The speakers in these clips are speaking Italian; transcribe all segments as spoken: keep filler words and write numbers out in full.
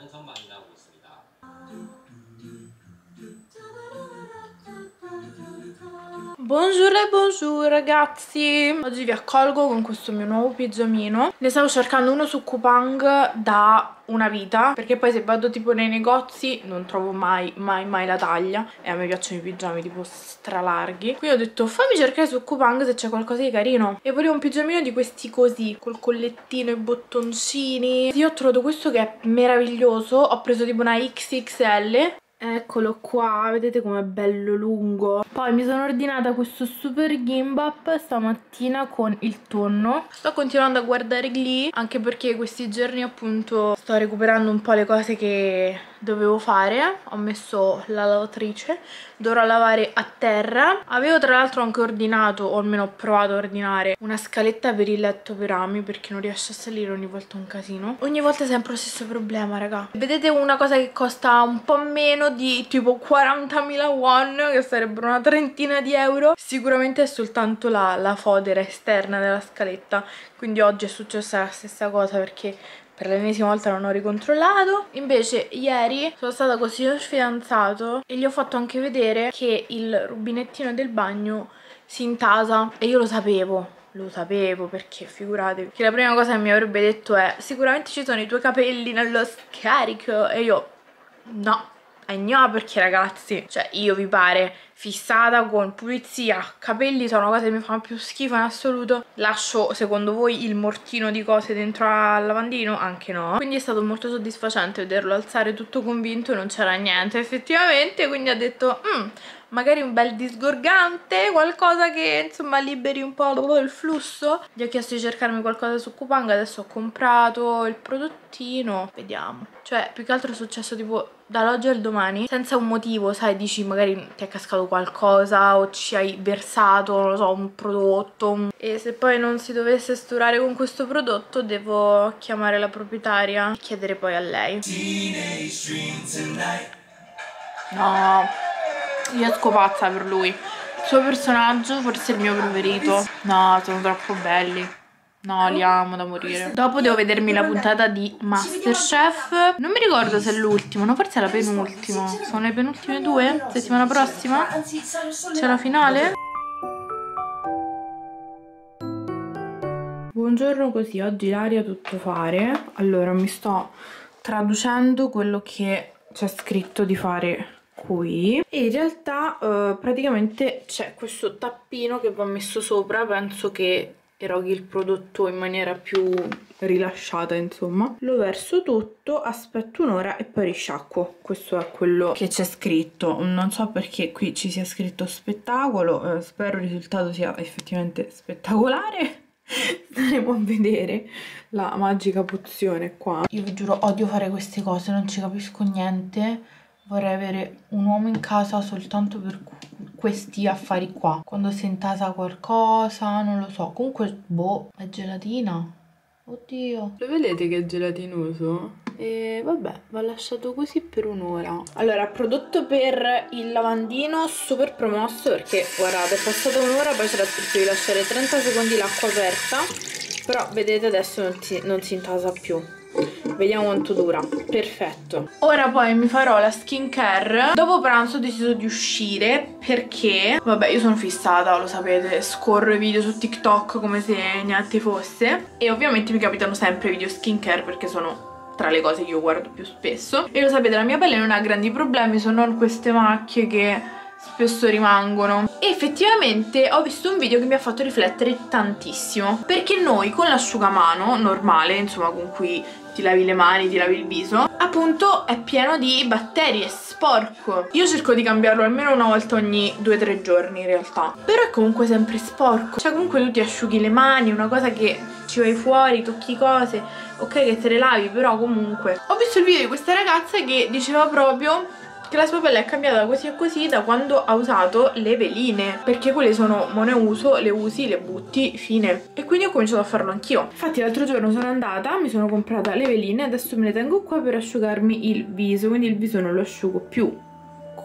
Buongiorno e buongiorno ragazzi, oggi vi accolgo con questo mio nuovo pigiamino. Ne stavo cercando uno su Coupang da una vita, perché poi se vado tipo nei negozi non trovo mai mai mai la taglia e a me piacciono i pigiami tipo stralarghi. Quindi ho detto fammi cercare su Coupang se c'è qualcosa di carino e volevo un pigiamino di questi così, col collettino e bottoncini. Io ho trovato questo che è meraviglioso, ho preso tipo una X X L. Eccolo qua, vedete com'è bello lungo. Poi mi sono ordinata questo super gimbap stamattina con il tonno. Sto continuando a guardare Glee, anche perché questi giorni appunto sto recuperando un po' le cose che dovevo fare. Ho messo la lavatrice, dovrò lavare a terra. Avevo tra l'altro anche ordinato, o almeno ho provato a ordinare, una scaletta per il letto per Ami, perché non riesce a salire, ogni volta un casino. Ogni volta è sempre lo stesso problema, raga. Vedete una cosa che costa un po' meno di tipo quarantamila won, che sarebbero una trentina di euro, sicuramente è soltanto la, la fodera esterna della scaletta. Quindi oggi è successa la stessa cosa, perché per l'ennesima volta non ho ricontrollato. Invece ieri sono stata con il signor fidanzato e gli ho fatto anche vedere che il rubinettino del bagno si intasa, e io lo sapevo. Lo sapevo, perché figuratevi che la prima cosa che mi avrebbe detto è: sicuramente ci sono i tuoi capelli nello scarico. E io no, e no, perché ragazzi, cioè io vi pare fissata con pulizia, capelli sono cose che mi fanno più schifo in assoluto. Lascio secondo voi il mortino di cose dentro al lavandino? Anche no. Quindi è stato molto soddisfacente vederlo alzare tutto convinto e non c'era niente effettivamente. Quindi ha detto mm, magari un bel disgorgante, qualcosa che insomma liberi un po' il flusso. Gli ho chiesto di cercarmi qualcosa su Coupang, adesso ho comprato il prodottino, vediamo. Cioè più che altro è successo tipo dall'oggi al domani, senza un motivo, sai, dici magari ti è cascato qualcosa o ci hai versato, non lo so, un prodotto, e se poi non si dovesse sturare con questo prodotto devo chiamare la proprietaria e chiedere poi a lei. No, io esco pazza per lui. Il suo personaggio forse è il mio preferito. No, sono troppo belli. No, li amo da morire. Dopo devo vedermi la puntata di Masterchef. Non mi ricordo se è l'ultimo, no, forse è la penultima. Sono le penultime due? Settimana prossima? C'è la finale? Buongiorno, così oggi l'aria tutto fare. Allora mi sto traducendo quello che c'è scritto di fare qui, e in realtà uh, praticamente c'è questo tappino che va messo sopra. Penso che eroghi il prodotto in maniera più rilasciata, insomma. Lo verso tutto, aspetto un'ora e poi risciacquo. Questo è quello che c'è scritto. Non so perché qui ci sia scritto spettacolo, eh, spero il risultato sia effettivamente spettacolare. Staremo a vedere la magica pozione qua. Io vi giuro, odio fare queste cose, non ci capisco niente. Vorrei avere un uomo in casa soltanto per questi affari qua. Quando si intasa qualcosa, non lo so. Comunque, boh, è gelatina. Oddio. Lo vedete che è gelatinoso? E vabbè, va lasciato così per un'ora. Allora, prodotto per il lavandino super promosso, perché guardate, è passata un'ora, poi c'era scritto di lasciare trenta secondi l'acqua aperta. Però vedete adesso non si, non si intasa più. Vediamo quanto dura. Perfetto. Ora poi mi farò la skincare. Dopo pranzo ho deciso di uscire perché, vabbè, io sono fissata, lo sapete, scorro i video su TikTok come se niente fosse, e ovviamente mi capitano sempre video skincare perché sono tra le cose che io guardo più spesso. E lo sapete, la mia pelle non ha grandi problemi, sono queste macchie che spesso rimangono. E effettivamente ho visto un video che mi ha fatto riflettere tantissimo, perché noi con l'asciugamano normale, insomma con cui ti lavi le mani, ti lavi il viso, appunto è pieno di batteri, è sporco. Io cerco di cambiarlo almeno una volta ogni due o tre giorni in realtà, però è comunque sempre sporco. Cioè comunque tu ti asciughi le mani, una cosa che ci vai fuori, tocchi cose, ok che te le lavi, però comunque. Ho visto il video di questa ragazza che diceva proprio che la sua pelle è cambiata così e così da quando ha usato le veline, perché quelle sono monouso, le usi, le butti, fine. E quindi ho cominciato a farlo anch'io. Infatti l'altro giorno sono andata, mi sono comprata le veline, adesso me le tengo qua per asciugarmi il viso, quindi il viso non lo asciugo più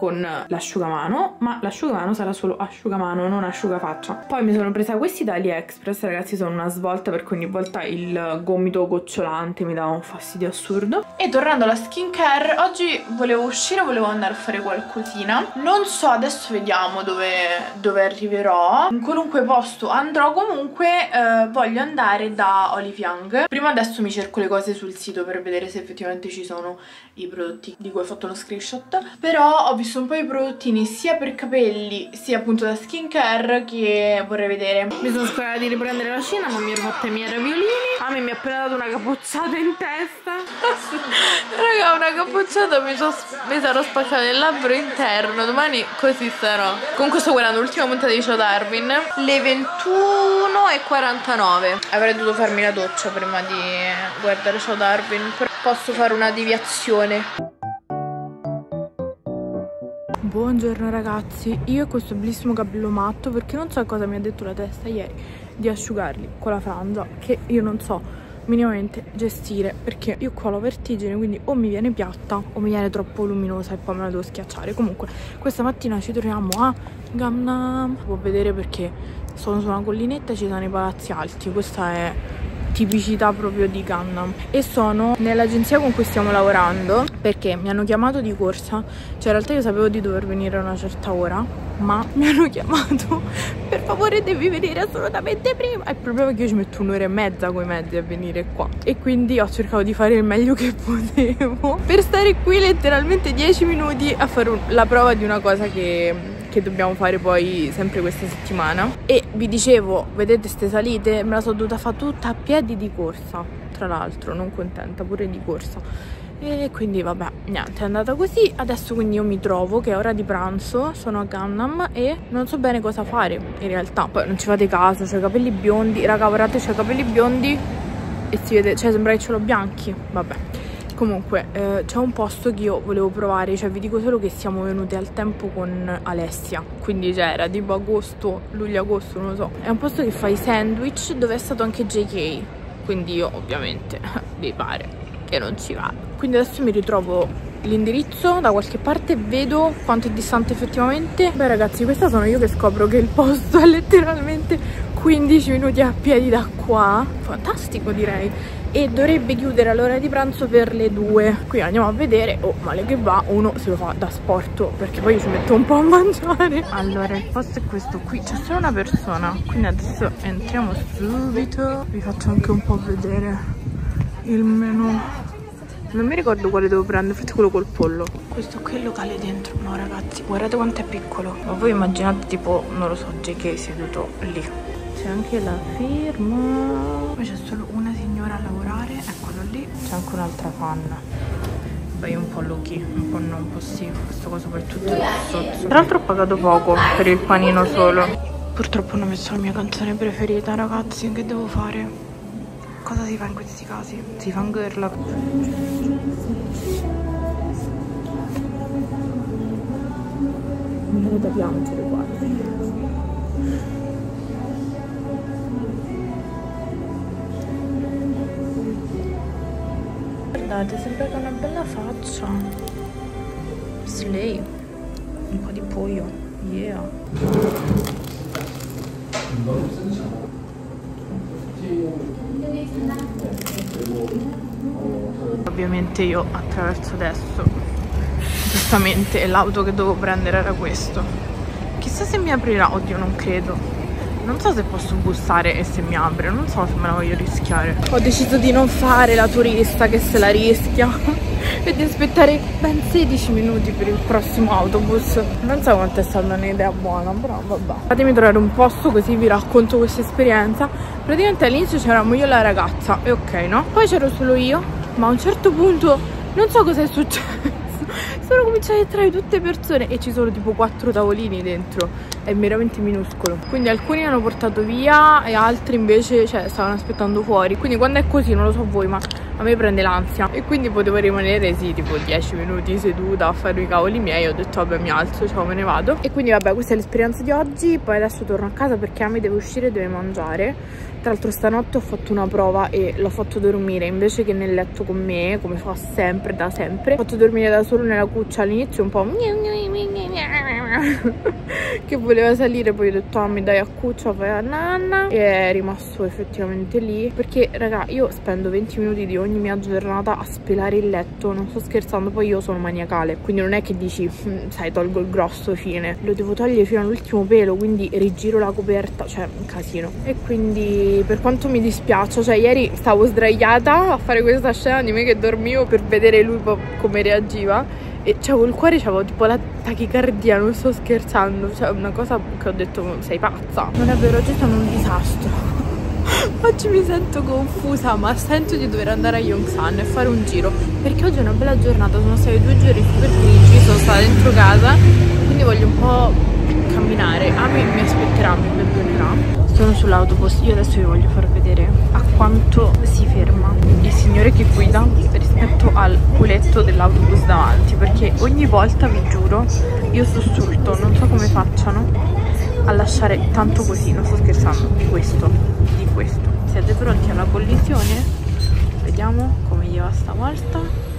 con l'asciugamano, ma l'asciugamano sarà solo asciugamano, non asciugafaccia. Poi mi sono presa questi da AliExpress, ragazzi, sono una svolta perché ogni volta il gomito gocciolante mi dà un fastidio assurdo. E tornando alla skincare, oggi volevo uscire, volevo andare a fare qualcosina. Non so, adesso vediamo dove, dove arriverò. In qualunque posto andrò, comunque eh, voglio andare da Olive Young. Prima adesso mi cerco le cose sul sito per vedere se effettivamente ci sono i prodotti di cui ho fatto lo screenshot. Però ho visto un po' i prodottini sia per capelli sia appunto da skincare che vorrei vedere. Mi sono scordata di riprendere la cena, ma mi ero fatta i miei raviolini. Ah, mi ha appena dato una cappucciata in testa. Raga, una cappucciata, mi, so, mi sarò spaccata il labbro interno. Domani così sarò. Comunque sto guardando l'ultima puntata di Show Darwin, le ventuno e quarantanove. Avrei dovuto farmi la doccia prima di guardare Show Darwin, però posso fare una deviazione. Buongiorno ragazzi, io ho questo bellissimo capello matto perché non so cosa mi ha detto la testa ieri di asciugarli con la frangia, che io non so minimamente gestire, perché io qua ho la vertigine, quindi o mi viene piatta o mi viene troppo luminosa e poi me la devo schiacciare. Comunque questa mattina ci troviamo a Gangnam, può vedere perché sono su una collinetta e ci sono i palazzi alti. Questa è tipicità proprio di Gangnam e sono nell'agenzia con cui stiamo lavorando perché mi hanno chiamato di corsa. Cioè in realtà io sapevo di dover venire a una certa ora, ma mi hanno chiamato: per favore devi venire assolutamente prima. Il problema è che io ci metto un'ora e mezza coi mezzi a venire qua e quindi ho cercato di fare il meglio che potevo per stare qui letteralmente dieci minuti a fare un, la prova di una cosa che che dobbiamo fare poi sempre questa settimana. E vi dicevo, vedete ste salite? Me la sono dovuta fare tutta a piedi di corsa, tra l'altro, non contenta, pure di corsa. E quindi vabbè, niente, è andata così. Adesso quindi io mi trovo che è ora di pranzo, sono a Gangnam e non so bene cosa fare in realtà. Poi non ci fate caso, c'ho i capelli biondi, raga, guardate, c'ho i capelli biondi e si vede, cioè sembra che ce l'ho bianchi, vabbè. Comunque eh, c'è un posto che io volevo provare, cioè vi dico solo che siamo venute al tempo con Alessia, quindi cioè, era tipo agosto, luglio-agosto, non lo so. È un posto che fa i sandwich dove è stato anche J K, quindi io ovviamente vi pare che non ci vado. Quindi adesso mi ritrovo l'indirizzo da qualche parte, vedo quanto è distante effettivamente. Beh ragazzi, questa sono io che scopro che il posto è letteralmente quindici minuti a piedi da qua, fantastico direi. E dovrebbe chiudere all'ora di pranzo per le due. Qui andiamo a vedere. Oh, male che va, uno se lo fa da sport perché poi ci metto un po' a mangiare. Allora, il posto è questo qui, c'è solo una persona, quindi adesso entriamo subito. Vi faccio anche un po' vedere il menù. Non mi ricordo quale devo prendere, forse quello col pollo. Questo qui è il locale dentro. No ragazzi, guardate quanto è piccolo. Ma voi immaginate tipo, non lo so, J K seduto lì. C'è anche la firma. Poi c'è solo una signora a lavorare, eccolo lì. C'è anche un'altra fan. Poi un po' Lucky, un po' no, un po' sì. Questo coso per tutto il sotto. Tra l'altro ho pagato poco per il panino solo. Purtroppo non ho messo la mia canzone preferita, ragazzi. Che devo fare? Cosa si fa in questi casi? Si fa un girl. Mi viene da piangere, guarda. Guardate, sembra che ha una bella faccia. Slay. Un po' di pollo. Yeah. Ovviamente io attraverso adesso. Giustamente l'auto che dovevo prendere era questo. Chissà se mi aprirà. Oddio, non credo. Non so se posso bussare e se mi apre, non so se me la voglio rischiare. Ho deciso di non fare la turista che se la rischia e di aspettare ben sedici minuti per il prossimo autobus. Non so quanto è stata un'idea buona, però vabbè. Fatemi trovare un posto così vi racconto questa esperienza. Praticamente all'inizio c'eravamo io e la ragazza e ok, no? Poi c'ero solo io, ma a un certo punto non so cosa è successo. Sono cominciate a entrare tutte persone e ci sono tipo quattro tavolini dentro, è veramente minuscolo, quindi alcuni hanno portato via e altri invece cioè, stavano aspettando fuori. Quindi quando è così non lo so voi, ma a me prende l'ansia e quindi potevo rimanere sì tipo dieci minuti seduta a fare i cavoli miei. Ho detto vabbè, mi alzo, ciao, me ne vado. E quindi vabbè, questa è l'esperienza di oggi. Poi adesso torno a casa perché Ami deve uscire e deve mangiare. Tra l'altro stanotte ho fatto una prova e l'ho fatto dormire invece che nel letto con me, come fa sempre, da sempre. Ho fatto dormire da solo nella cuccia all'inizio un po', che voleva salire, poi ho detto ah, mi dai a cuccia, vai a nanna, e è rimasto effettivamente lì perché raga io spendo venti minuti di ogni mia giornata a spelare il letto, non sto scherzando, poi io sono maniacale, quindi non è che dici sai tolgo il grosso fine, lo devo togliere fino all'ultimo pelo, quindi rigiro la coperta, cioè un casino. E quindi per quanto mi dispiace, cioè ieri stavo sdraiata a fare questa scena di me che dormivo per vedere lui come reagiva e c'avevo il cuore, c'avevo tipo la tachicardia, non sto scherzando, cioè una cosa che ho detto sei pazza. Non è vero, oggi sono un disastro. Oggi mi sento confusa, ma sento di dover andare a Yongsan e fare un giro perché oggi è una bella giornata, sono stati due giorni super grigi, sono stata dentro casa, quindi voglio un po' camminare. Ami mi aspetterà, mi perdonerà. Sono sull'autobus, io adesso vi voglio far vedere a quanto si ferma il signore che guida rispetto al culetto dell'autobus davanti, perché ogni volta, vi giuro, io sussulto, non so come facciano a lasciare tanto così, non sto scherzando, di questo, di questo. Siete pronti alla collisione? Vediamo come gli va stavolta.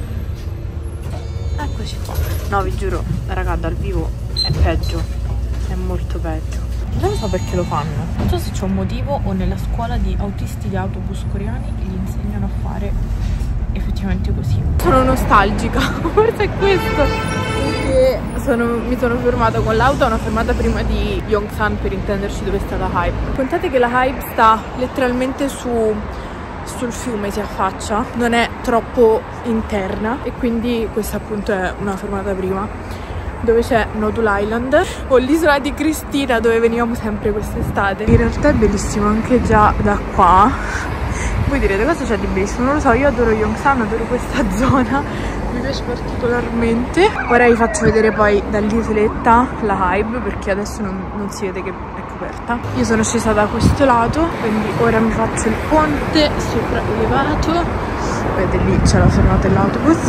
Eccoci qua. No, vi giuro, raga, dal vivo è peggio, è molto peggio. Non so perché lo fanno, non so se c'è un motivo o nella scuola di autisti di autobus coreani gli insegnano a fare effettivamente così. Sono nostalgica, forse è questo, perché sono, mi sono fermata con l'auto a una fermata prima di Yongsan, per intenderci, dove sta la Hybe. Contate che la Hybe sta letteralmente su, sul fiume, si affaccia, non è troppo interna e quindi questa appunto è una fermata prima, dove c'è Nodul Island o l'isola di Cristina, dove venivamo sempre quest'estate. In realtà è bellissimo anche già da qua. Voi direte cosa c'è di bellissimo? Non lo so, io adoro Yongsan, adoro questa zona, mi piace particolarmente. Ora vi faccio vedere poi dall'isoletta la Hybe, perché adesso non, non si vede che è coperta. Io sono scesa da questo lato, quindi ora mi faccio il ponte sopraelevato. Vedete, lì c'è la fermata dell'autobus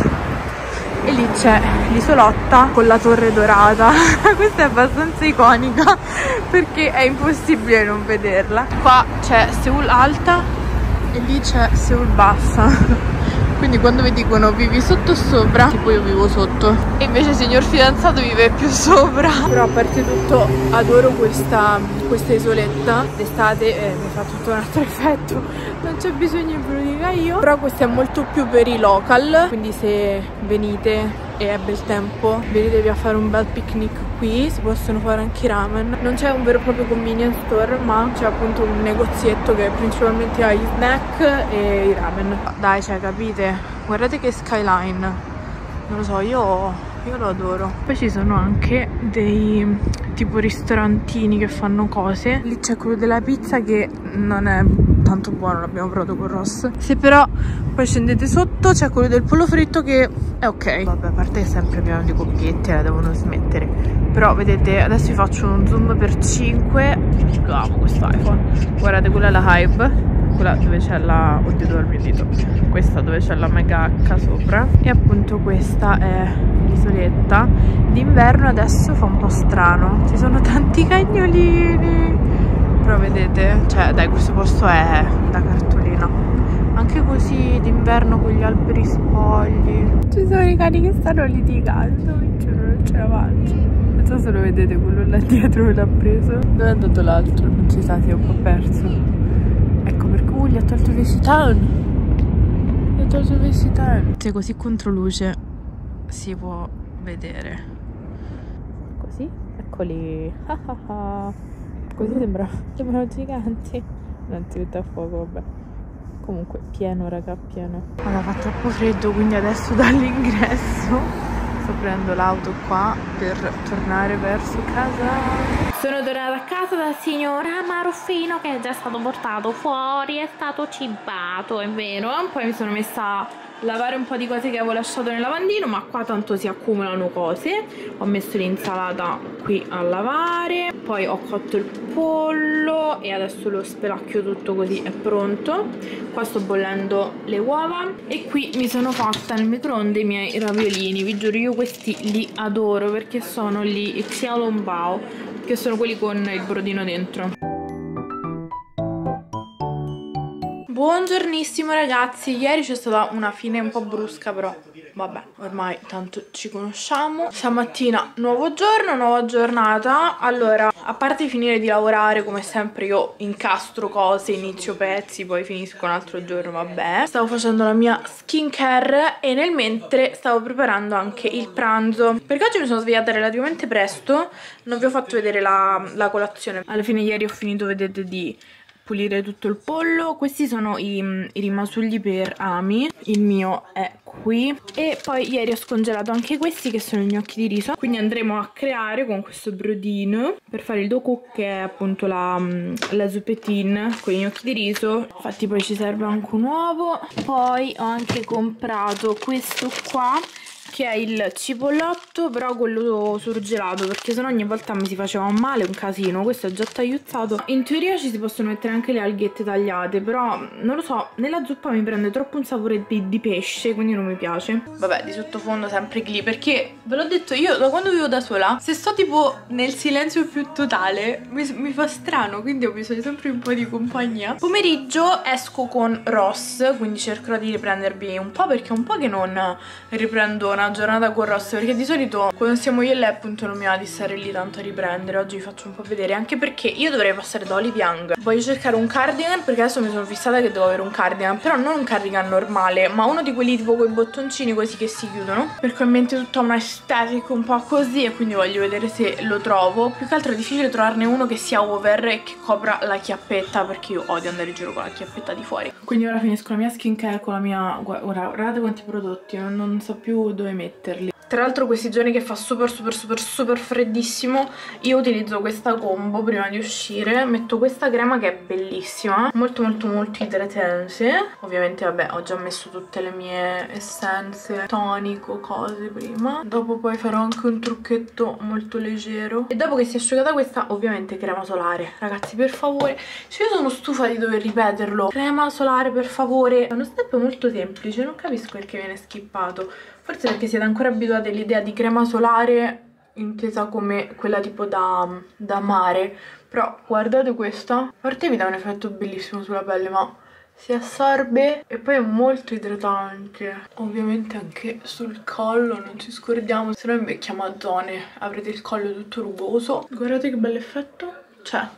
e lì c'è l'isoletta con la torre dorata. Questa è abbastanza iconica perché è impossibile non vederla. Qua c'è Seul alta e lì c'è Seul bassa. Quindi quando vi dicono vivi sotto o sopra, tipo io vivo sotto, e invece il signor fidanzato vive più sopra. Però a parte tutto adoro questa, questa isoletta. D'estate eh, mi fa tutto un altro effetto, non c'è bisogno che ve lo dica io. Però questa è molto più per i local, quindi se venite e è bel tempo, venitevi a fare un bel picnic qui. Si possono fare anche i ramen. Non c'è un vero e proprio convenience store, ma c'è appunto un negozietto che principalmente ha gli snack e i ramen. Dai, cioè, capite? Guardate che skyline, non lo so, io, io lo adoro. Poi ci sono anche dei tipo ristorantini che fanno cose. Lì c'è quello della pizza che non è tanto buono, l'abbiamo provato con Ross. Se però poi scendete sotto c'è quello del pollo fritto che è ok. Vabbè, a parte che è sempre pieno di coppietti, la devono smettere. Però vedete, adesso vi faccio uno zoom per cinque. Lo amo questo iPhone. Guardate, quella è la Hybe, quella dove c'è la... oddio, dove è il mio dito. Questa dove c'è la Mega H sopra. E appunto questa è l'isoletta. D'inverno adesso fa un po' strano, ci sono tanti cagnolini, però vedete, cioè dai, questo posto è da cartolina. Anche così d'inverno con gli alberi spogli. Ci sono i cani che stanno litigando, mi giuro, non ce la faccio. Non so se lo vedete, quello là dietro me l'ha preso. Dove è andato l'altro? Non si sa, si è un po' perso. Ecco perché uh, gli ha tolto il Visitan. Gli ha tolto il Visitan. Se così contro luce si può vedere. Così? Eccoli. Così sembra, sembrano giganti. Non si mette a fuoco, vabbè. Comunque pieno, raga, pieno. Allora, fa troppo freddo, quindi adesso dall'ingresso sto prendendo l'auto qua per tornare verso casa. Sono tornata a casa dal signor Amaruffino, che è già stato portato fuori, è stato cibato, è vero. Poi mi sono messa a lavare un po' di cose che avevo lasciato nel lavandino, ma qua tanto si accumulano cose. Ho messo l'insalata qui a lavare, poi ho cotto il pollo e adesso lo spelacchio tutto così è pronto. Qua sto bollendo le uova e qui mi sono fatta nel microonde i miei raviolini. Vi giuro, io questi li adoro perché sono lì Xiaolongbao, che sono quelli con il brodino dentro. Buongiornissimo ragazzi, ieri c'è stata una fine un po' brusca, però vabbè, ormai tanto ci conosciamo. Stamattina nuovo giorno, nuova giornata. Allora, a parte finire di lavorare, come sempre io incastro cose, inizio pezzi, poi finisco un altro giorno, vabbè. Stavo facendo la mia skincare e nel mentre stavo preparando anche il pranzo, perché oggi mi sono svegliata relativamente presto. Non vi ho fatto vedere la, la colazione. Alla fine ieri ho finito, vedete, di pulire tutto il pollo. Questi sono i, i rimasugli per Ami, il mio è qui, e poi ieri ho scongelato anche questi che sono i gnocchi di riso, quindi andremo a creare con questo brodino per fare il dough cook, che è appunto la, la zuppetine con i gnocchi di riso. Infatti poi ci serve anche un uovo. Poi ho anche comprato questo qua che è il cipollotto, però quello surgelato, perché sennò ogni volta mi si faceva un male, un casino. Questo è già tagliuzzato. In teoria ci si possono mettere anche le alghette tagliate, però non lo so, nella zuppa mi prende troppo un sapore di, di pesce, quindi non mi piace. Vabbè, di sottofondo sempre Glee, perché ve l'ho detto, io da quando vivo da sola, se sto tipo nel silenzio più totale mi, mi fa strano, quindi ho bisogno sempre di un po' di compagnia. Pomeriggio esco con Ross, quindi cercherò di riprendervi un po', perché è un po' che non riprendo una giornata con Ross, perché di solito quando siamo io e lei appunto non mi va di stare lì tanto a riprendere. Oggi vi faccio un po' vedere, anche perché io dovrei passare da Olive Young. Voglio cercare un cardigan, perché adesso mi sono fissata che devo avere un cardigan, però non un cardigan normale, ma uno di quelli tipo con i bottoncini così che si chiudono, perché ho in mente tutta una estetica un po' così e quindi voglio vedere se lo trovo. Più che altro è difficile trovarne uno che sia over e che copra la chiappetta, perché io odio andare in giro con la chiappetta di fuori. Quindi ora finisco la mia skincare con la mia... Ora, guardate quanti prodotti, non, non so più dove metterli. Tra l'altro questi giorni che fa super super super super freddissimo, io utilizzo questa combo prima di uscire. Metto questa crema che è bellissima, molto molto molto idratante. Ovviamente vabbè, ho già messo tutte le mie essenze, tonico, cose prima. Dopo poi farò anche un trucchetto molto leggero. E dopo che si è asciugata questa, ovviamente crema solare. Ragazzi, per favore, cioè io sono stufa di dover ripeterlo. Crema solare, per favore. È uno step molto semplice, non capisco perché viene skippato. Forse perché siete ancora abituati all'idea di crema solare intesa come quella tipo da, da mare. Però guardate questa, a parte mi dà un effetto bellissimo sulla pelle, ma si assorbe e poi è molto idratante. Ovviamente anche sul collo, non ci scordiamo, se no invecchiamo a zone, avrete il collo tutto rugoso. Guardate che bell'effetto c'è.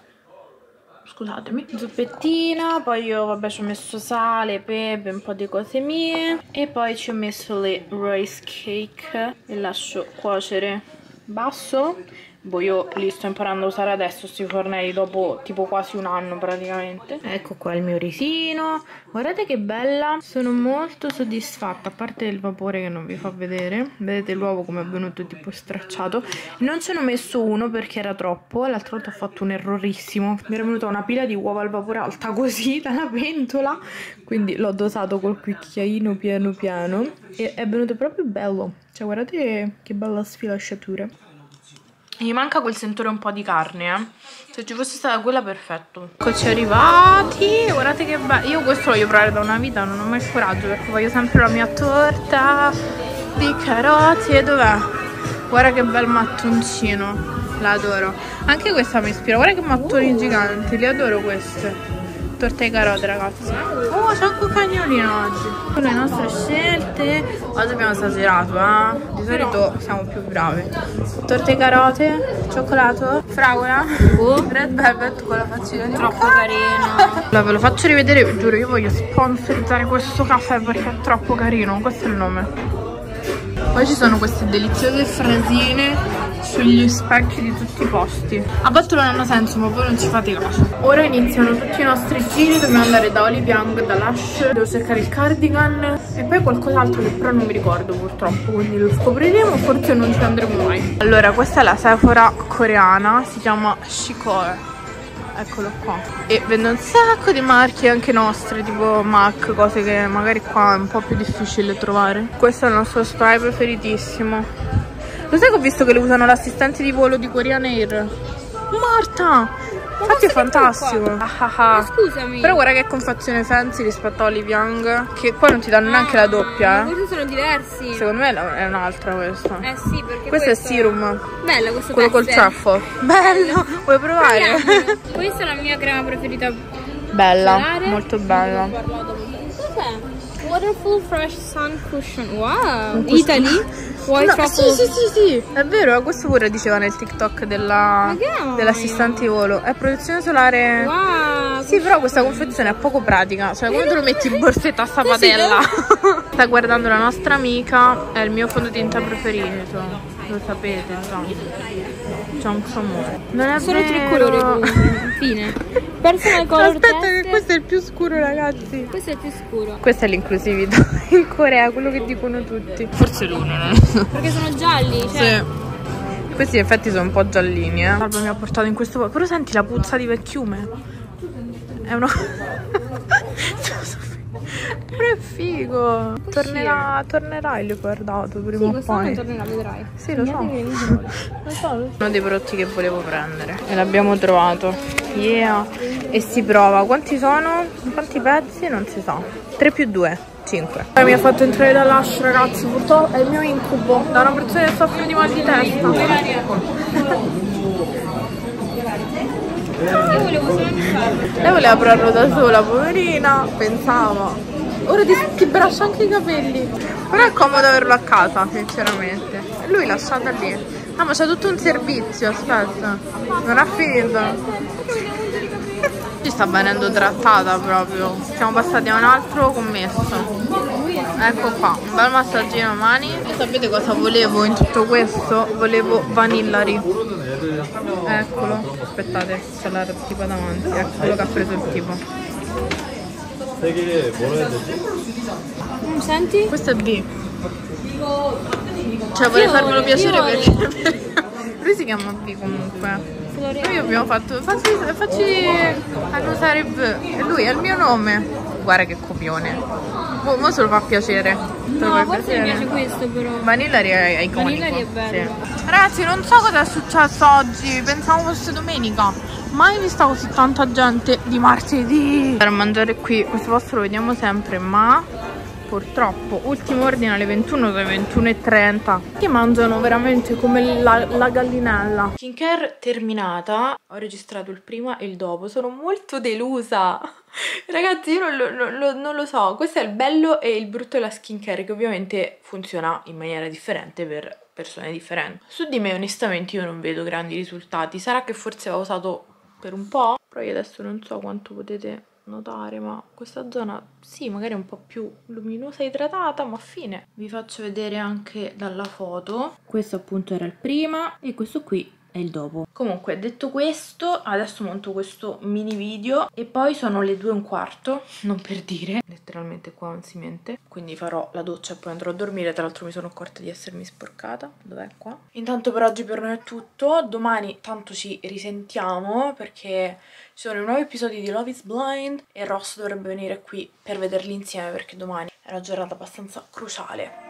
Scusatemi. Zuppettina, poi io vabbè ci ho messo sale, pepe, un po' di cose mie, e poi ci ho messo le rice cake e lascio cuocere basso. Boh, io li sto imparando a usare adesso questi fornelli dopo tipo quasi un anno praticamente. Ecco qua il mio risino, guardate che bella, sono molto soddisfatta, a parte il vapore che non vi fa vedere. Vedete l'uovo come è venuto tipo stracciato. Non ce ne ho messo uno perché era troppo, l'altra volta ho fatto un errorissimo, mi era venuta una pila di uova al vapore alta così dalla pentola, quindi l'ho dosato col cucchiaino piano piano e è venuto proprio bello. Cioè guardate che bella sfilacciatura. Mi manca quel sentore un po' di carne, eh. Se ci fosse stata quella, perfetto. Eccoci arrivati. Guardate che bello. Io questo lo voglio provare da una vita, non ho mai il coraggio, perché voglio sempre la mia torta di carote. Dov'è? Guarda che bel mattoncino. La adoro. Anche questa mi ispira. Guarda che mattoni uh. giganti. Li adoro queste. Torta di carote, ragazzi. Oh, c'è anche un cagnolino oggi. Con le nostre scelte. Oggi abbiamo esagerato, eh. Di solito siamo più bravi. Torta di carote, cioccolato, fragola, uh. red velvet con la faccina di troppo carino. Allora, ve lo faccio rivedere, vi giuro, io voglio sponsorizzare questo caffè perché è troppo carino. Questo è il nome. Poi ci sono queste deliziose frasine sugli specchi di tutti i posti. A volte non hanno senso, ma voi non ci fate caso. Ora iniziano tutti i nostri giri. Dobbiamo andare da Olive Young, da Lush. Devo cercare il cardigan e poi qualcos'altro che però non mi ricordo purtroppo, quindi lo scopriremo, forse non ci andremo mai. Allora, questa è la Sephora coreana, si chiama Shikore. Eccolo qua. E vende un sacco di marchi anche nostre, tipo MAC, cose che magari qua è un po' più difficile trovare. Questo è il nostro spray preferitissimo. Lo sai che ho visto che le usano l'assistente di volo di Korean Air? Marta! Infatti è fantastico. Ah, ah, ah. Scusami. Però guarda che confezione fancy rispetto a Olive Young, che qua non ti danno ah, neanche la doppia, eh. Questi sono diversi. Secondo me è un'altra questa. Eh sì, perché questo, questo è serum. Bello questo. Quello col truffle. Bello. Vuoi provare? Questa è la mia crema preferita. Bella, solare. Molto bella. Cos'è? Waterful Fresh Sun Cushion. Wow. Italy? White No, truffle. sì, sì, sì, sì, è vero, questo pure diceva nel TikTok della dell'assistente di volo. È protezione solare. Wow. Sì, però questa confezione è poco pratica. Cioè, come te lo metti in borsetta a sta padella? Sta guardando la nostra amica, è il mio fondotinta preferito. Lo sapete, già. Chunks Amore. Non è Sono vero. tre colori comunque. Fine. Personal color Aspetta test. che questo è il più scuro, ragazzi. Questo è il più scuro. Questa è l'inclusività in Corea, quello che dicono tutti. Forse l'uno, non lo so. Perché sono gialli, cioè. Sì. Questi in effetti sono un po' giallini, eh. Alba mi ha portato in questo po'. Però senti la puzza di vecchiume. È uno. Però è figo. Tornerà, tornerà il leopardato prima Sì, o quest'anno poi. tornerà, vedrai. Sì, lo so. Lo so. Uno dei prodotti che volevo prendere e l'abbiamo trovato. Yeah. E si prova. Quanti sono? Quanti pezzi? Non si sa. tre più due, cinque. Mi ha fatto entrare da Lush, ragazzi. Purtroppo è il mio incubo. Da una persona che soffre di mal di testa. Io volevo solo farlo. Lei voleva provarlo da sola, poverina. Pensava. Ora ti, ti braccia anche i capelli. Però è comodo averlo a casa, sinceramente. Lui lasciata lì. Ah, ma c'è tutto un servizio, aspetta. Non ha finito. Ci sta venendo trattata proprio. Siamo passati a un altro commesso. Ecco qua, un bel massaggino a mani. E sapete cosa volevo in tutto questo? Volevo Vanillary. Eccolo. Aspettate, c'è la tipa davanti. Ecco quello che ha preso il tipo. Mm, senti? Questo è B. Cioè vorrei farmelo piacere perché lui si chiama B comunque. Noi abbiamo fatto facci, facci annusare B. E lui è il mio nome. Guarda che copione. Mo, mo se lo fa piacere. No, forse mi piace questo però. Vanillary è iconico. Vanillary è bello. Sì. Ragazzi, non so cosa è successo oggi. Pensavo fosse domenica. Mai vista così tanta gente di martedì per mangiare qui. Questo posto lo vediamo sempre, ma purtroppo ultimo ordine alle ventuno, sono le ventuno e trenta. Che mangiano veramente come la, la gallinella. Skincare terminata. Ho registrato il prima e il dopo. Sono molto delusa. Ragazzi, io non lo, non, lo, non lo so. Questo è il bello e il brutto della skincare, che ovviamente funziona in maniera differente per persone differenti. Su di me onestamente io non vedo grandi risultati. Sarà che forse ho usato per un po', però io adesso non so quanto potete notare, ma questa zona sì, magari è un po' più luminosa e idratata, ma fine. Vi faccio vedere anche dalla foto. Questo appunto era il prima e questo qui è il dopo. Comunque, detto questo, adesso monto questo mini video e poi sono le due e un quarto, non per dire, letteralmente qua non si mente, quindi farò la doccia e poi andrò a dormire. Tra l'altro mi sono accorta di essermi sporcata. Dov'è qua? Intanto per oggi per noi è tutto. Domani tanto ci risentiamo perché ci sono i nuovi episodi di Love is Blind e Ross dovrebbe venire qui per vederli insieme perché domani è una giornata abbastanza cruciale.